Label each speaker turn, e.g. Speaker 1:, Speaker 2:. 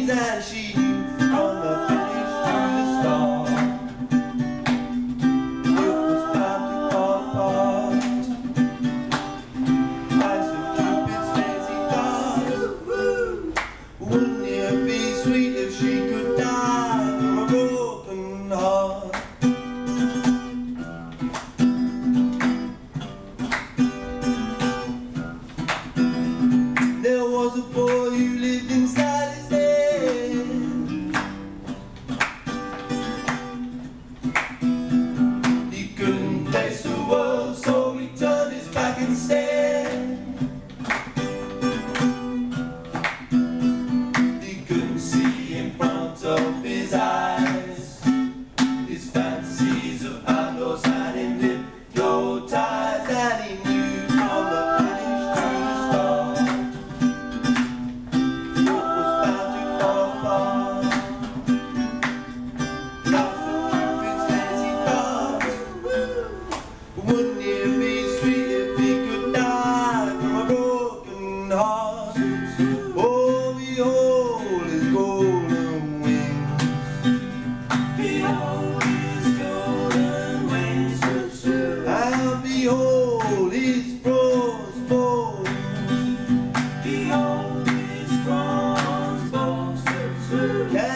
Speaker 1: and she from the finish to the start. It was bound to fall apart. Eyes of Cupid's fancy cars. Wouldn't it be sweet if she could die from a broken heart? There was a boy who lived inside his head. He couldn't face the world, so he turned his back instead. He couldn't see in front of his eyes. His fantasies of outlaws had him hypnotized, and he knew from the finish to the start. Wouldn't it be sweet if he could die from a broken heart? Oh, behold his golden wings. Behold his golden wings. And behold his bronze bones. Behold his bronze bones.